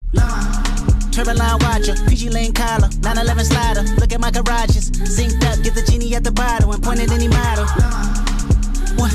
Turboline watcher, PG Lane collar, 911 slider. Look at my garages, synced up, get the genie at the bottle and point at any model. What?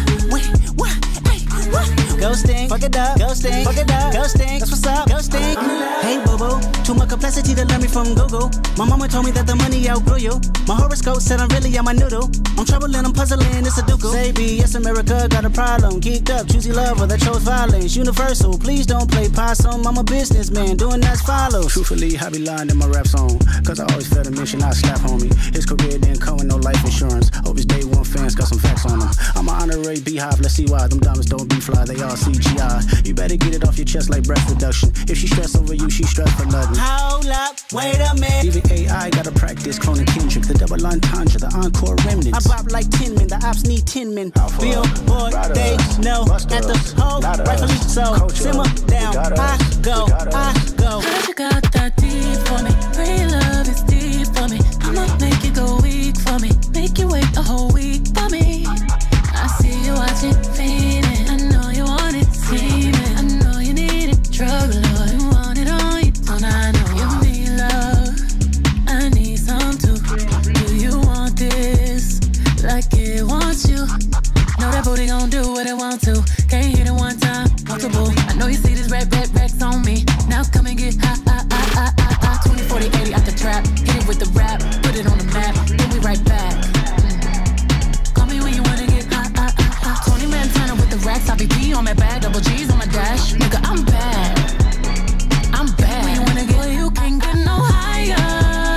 Ghosting, fuck it up, ghosting, fuck it up, ghosting. That's what's up, ghosting. Hey boo boo, too much complexity to learn me from Google. My mama told me that the money outgrew you. My horoscope said I'm really on my noodle. I'm troubling, I'm puzzling, it's a ducal. Say B, yes America got a problem. Geeked up, choosy lover that chose violence. Universal, please don't play possum. I'm a businessman, doing as follows. Truthfully, I be lying in my rap song, cause I always felt a mission, I slap homie. His career didn't come with no life insurance. Hope his day one fans got some facts on him. I'm an honorary beehive, let's see why. Them diamonds don't be fly, they all CGI. You better get it off your chest like breath reduction. If she stress over you, she stress for nothing. Hold up, wait a minute. Even AI gotta practice cloning Kendrick, the double entendre, the encore remnants. I bop like 10 men, the ops need 10 men. Billboard, they know at the hole, rightfully so. Simmer down, I go. Cause you got that deep for me. Real love is deep for me. I'ma make you go weak for me. Make you wait a whole week for me. I see you watching, feeling. I know you want it, seeming. I know you need it, drug lord. You want it on you, don't I know you need love? I need some too. Do you want this like it wants you? Know that booty gon' do what it want to. Can't hit it one time, multiple. I know you see this racks on me. Now come and get high. 20, 40, 80 out the trap. Hit it with the rap, put it on the map. Then we right back. Call me when you wanna get high. 20 man Montana with the racks. I be P on my bag, double G's on my dash. Nigga, I'm bad. When you wanna get, well, you can't get no higher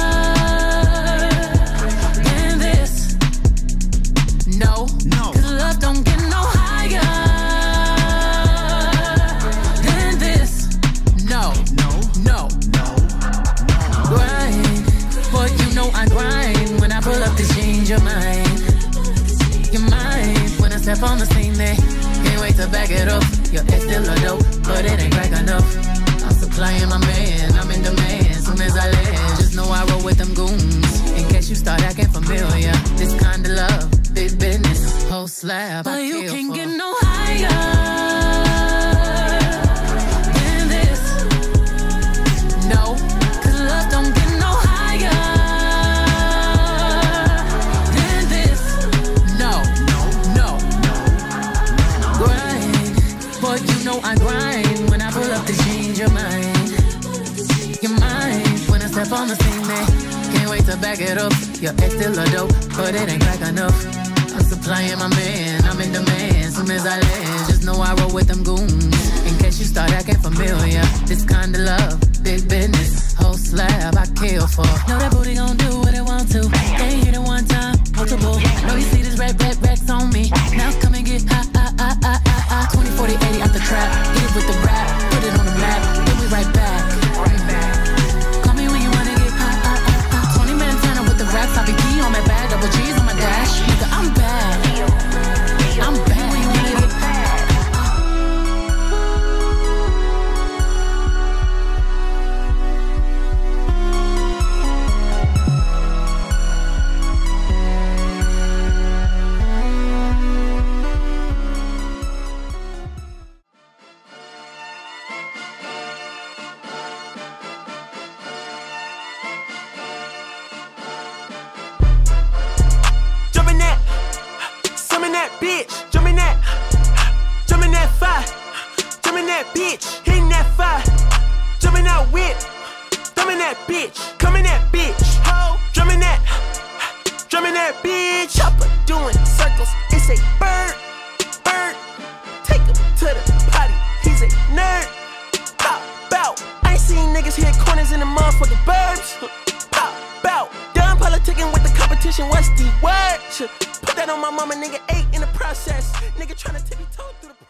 than this. No. Cause love don't get no higher than this. No. Grind, boy, you know I grind. When I pull up to change your mind. Your mind, when I step on the scene, they can't wait to back it up. Your ex still a dope, but it ain't crack enough. I'm supplying my man, I'm in demand. Soon as I land, just know I roll with them goons. In case you start acting familiar, this kind of love, big business, whole slab. But you can't get no higher than this. No, cause love don't get no higher than this. No. Grind, boy, you know I grind. When I pull up to change your mind. Your mind, when I step on the scene, man. Can't wait to back it up. Your ex still a dope, but it ain't crack enough. I'm supplying my man, I'm in demand. Soon as I land, just know I roll with them goons. In case you start acting familiar, this kind of love, big business, whole slab, I kill for. Know that booty gon' do what it want to. Can't hit it one time, multiple. Know you see this racks on me. Now come and get high. 20, 40, 80 out the trap. Hit it with the rap, put it on the map. Then we right back. Call me when you wanna get high. 20 man Montana with the racks. I be P on my bag, double G's on my dash. Nigga, I'm bad. When you wanna get hitting that fire, jumping out whip, thumbing that bitch, coming that bitch, ho, drumming that bitch, chopper doing circles, it's a bird, take him to the potty, he's a nerd, pop out, I ain't seen niggas hit corners in the motherfucking burbs, pop out, done politicking with the competition, what's the word, put that on my mama, nigga, 8 in the process, nigga tryna tippy toe through the